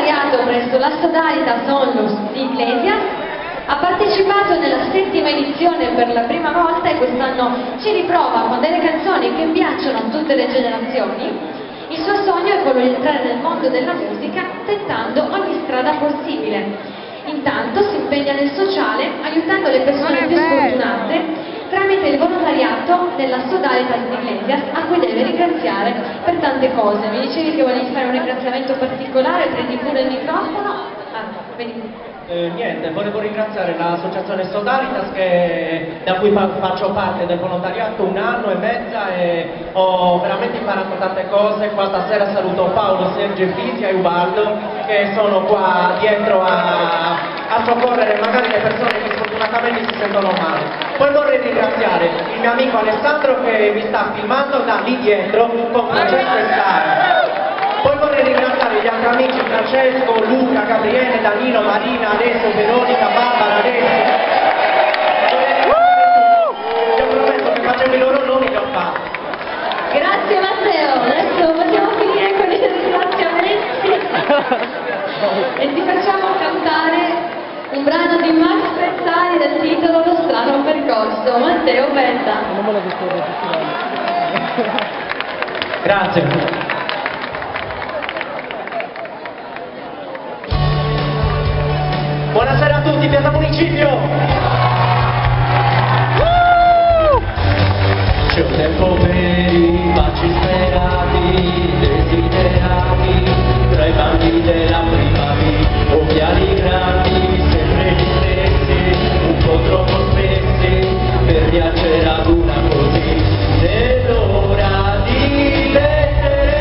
volontariato presso la Sodalitas Onlus di Iglesias, ha partecipato nella 7ª edizione per la prima volta e quest'anno ci riprova con delle canzoni che piacciono a tutte le generazioni. Il suo sogno è quello di entrare nel mondo della musica tentando ogni strada possibile. Intanto si impegna nel sociale aiutando le persone più sfortunate tramite il volontariato della Sodalitas di Iglesias, a cui deve ringraziare per tante cose. Mi dicevi che volevi fare un ringraziamento particolare, prendi pure il microfono. Niente, volevo ringraziare l'associazione Sodalitas da cui faccio parte del volontariato 1 anno e mezza e ho veramente imparato tante cose. Qua stasera saluto Paolo, Sergio, Fisia e Ubaldo che sono qua dietro a soccorrere magari le persone che sfortunatamente si sentono male. Poi vorrei ringraziare il mio amico Alessandro che mi sta filmando da lì dietro con Francesco e Sara. Poi vorrei ringraziare gli altri amici Francesco, Luca, Gabriele, Danilo, Marina, Alessio, Veronica, Barbara, Alessio. Ti ho promesso che facevo i loro nomi e li ho fatti. Grazie Matteo, adesso possiamo finire con i ringraziamenti e ti facciamo cantare un brano di Max Pezzali dal titolo Lo strano percorso. Matteo, pensa. Grazie. Buonasera a tutti, Piazza Municipio! C'è un tempo per i baci sperati, desiderati, tra i banchi della prima vita, occhiali grandi, sempre gli stessi, un po' troppo spessi, per piacere ad una così, ed ora di lettere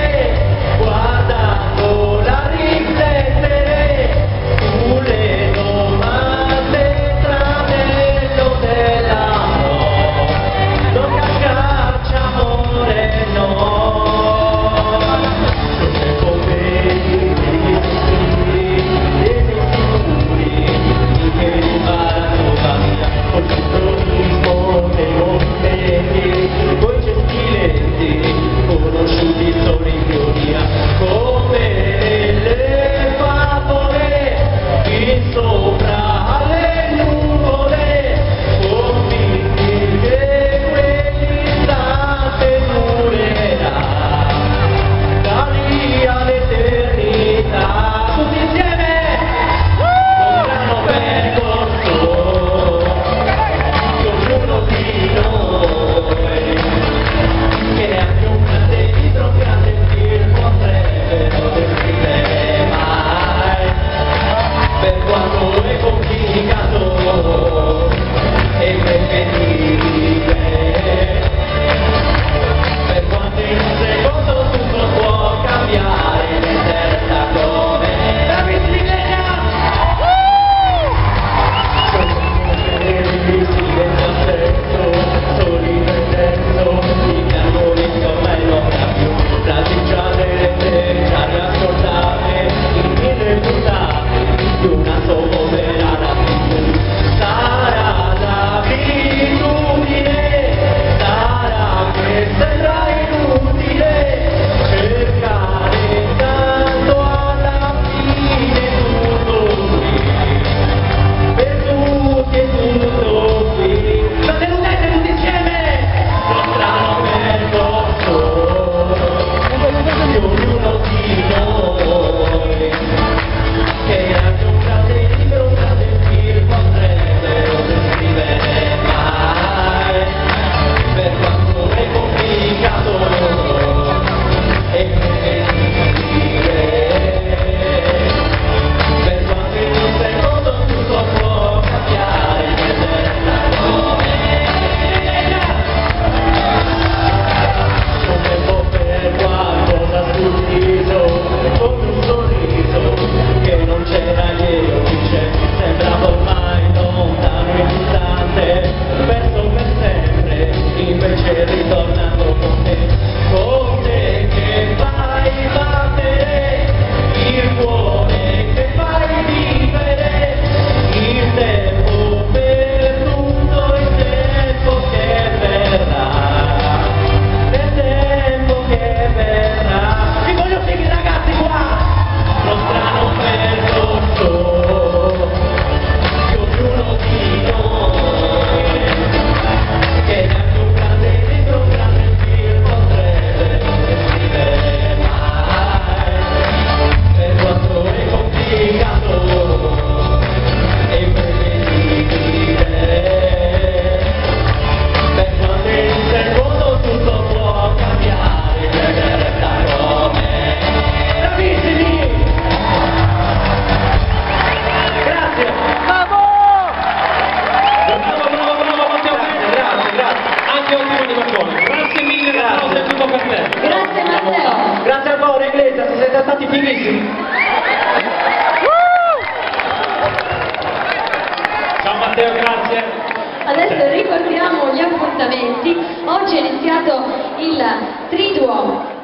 Matteo, grazie. Adesso ricordiamo gli appuntamenti. Oggi è iniziato il triduo